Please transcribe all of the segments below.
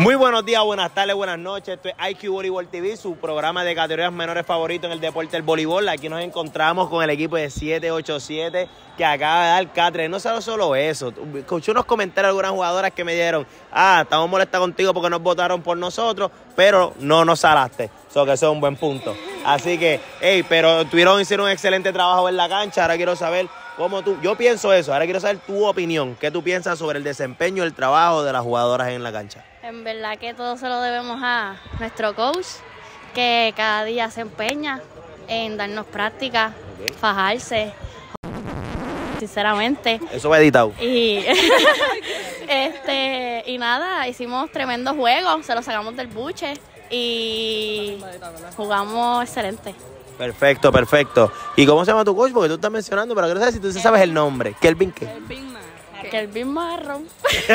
Muy buenos días, buenas tardes, buenas noches. Esto es IQ Voleibol TV, su programa de categorías menores favorito en el deporte del voleibol. Aquí nos encontramos con el equipo de 787 que acaba de dar cátedra. No solo eso, escuché unos comentarios de algunas jugadoras que me dieron: estamos molestas contigo porque nos votaron por nosotros, pero no nos salaste. Que eso es un buen punto. Así que, pero hicieron un excelente trabajo en la cancha. Ahora quiero saber yo pienso eso, ahora quiero saber tu opinión. ¿Qué tú piensas sobre el desempeño y el trabajo de las jugadoras en la cancha? En verdad que todo se lo debemos a nuestro coach, que cada día se empeña en darnos práctica, fajarse, sinceramente. Eso va editado. Y nada, hicimos tremendo juego, se lo sacamos del buche y jugamos excelente. Perfecto, perfecto. ¿Y cómo se llama tu coach? Porque tú estás mencionando, pero quiero saber si tú sabes el nombre. ¿Kelvin qué? Kelvin Marrón.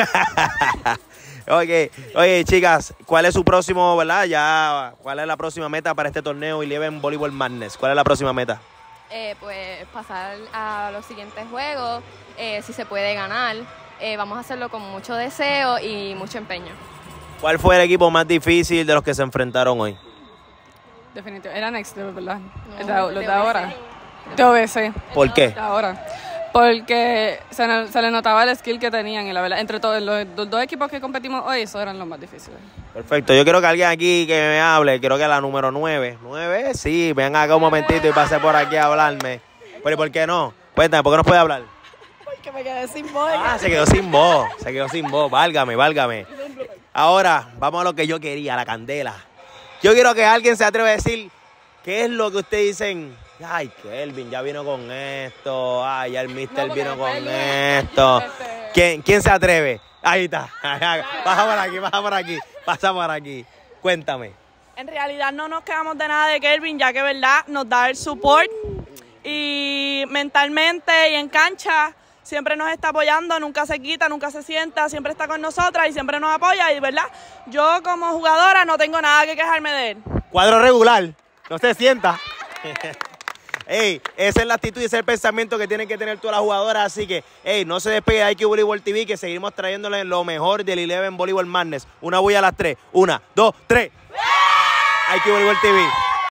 Oye, chicas, ¿cuál es su próximo, verdad? ¿Cuál es la próxima meta para este torneo Eleven Volleyball Madness? ¿Cuál es la próxima meta? Pues pasar a los siguientes juegos, si se puede ganar. Vamos a hacerlo con mucho deseo y mucho empeño. ¿Cuál fue el equipo más difícil de los que se enfrentaron hoy? Definitivamente, era Next Level, ¿verdad? Los de ahora. De OBC. ¿Por qué? De ahora. Porque se le notaba el skill que tenían y la verdad, entre todos los dos equipos que competimos hoy, esos eran los más difíciles. Perfecto, yo quiero que alguien aquí que me hable, creo que la número 9. ¿9? Sí, venga acá un momentito y pase por aquí a hablarme. Pero ¿por qué no? Cuéntame, ¿por qué no puede hablar? Porque me quedé sin voz. Se quedó sin voz, válgame. Ahora, vamos a lo que yo quería, la candela. Yo quiero que alguien se atreva a decir qué es lo que ustedes dicen. Ay, Kelvin ya vino con esto. Ay, ya el mister vino con esto. ¿Quién se atreve? Ahí está. Pasa por aquí. Cuéntame. En realidad no nos quedamos de nada de Kelvin, ya que verdad nos da el support y mentalmente y en cancha siempre nos está apoyando, nunca se quita, nunca se sienta, siempre está con nosotras y siempre nos apoya y verdad, yo como jugadora no tengo nada que quejarme de él. Cuadro regular, no se sienta. Esa es la actitud y ese es el pensamiento que tienen que tener todas las jugadoras, así que no se despegue de IQ Voleibol TV, que seguimos trayéndoles lo mejor del Eleven Volleyball Madness. Una bulla a las 3, 1, 2, 3. IQ Voleibol TV.